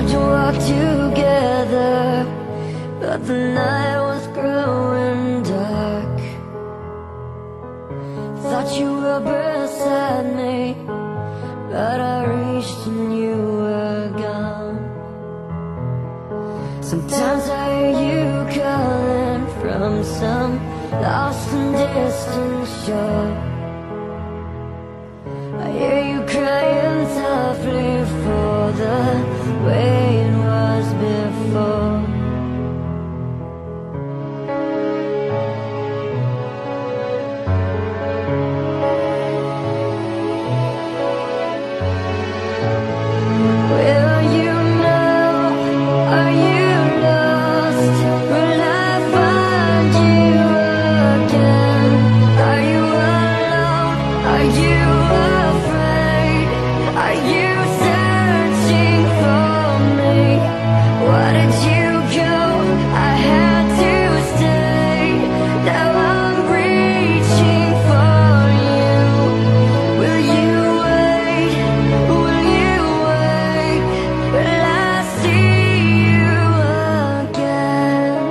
tried to walk together, but the night was growing dark. Thought you were beside me, but I reached and you were gone. Sometimes I hear you calling from some lost and distant shore. I hear you crying softly for the way it was before. Where are you now? Are you lost? Will I find you again? Are you alone? Are you afraid? Are you searching for me? Why did you go? I had to stay. Now I'm reaching for you. Will you wait? Will you wait? Will I see you again?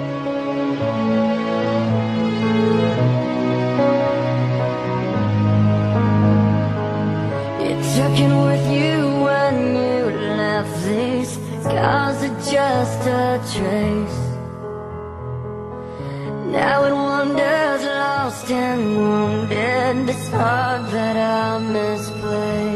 You took it with you when you left. These scars are just a trace. Now it wanders lost and wounded. This heart that I misplaced.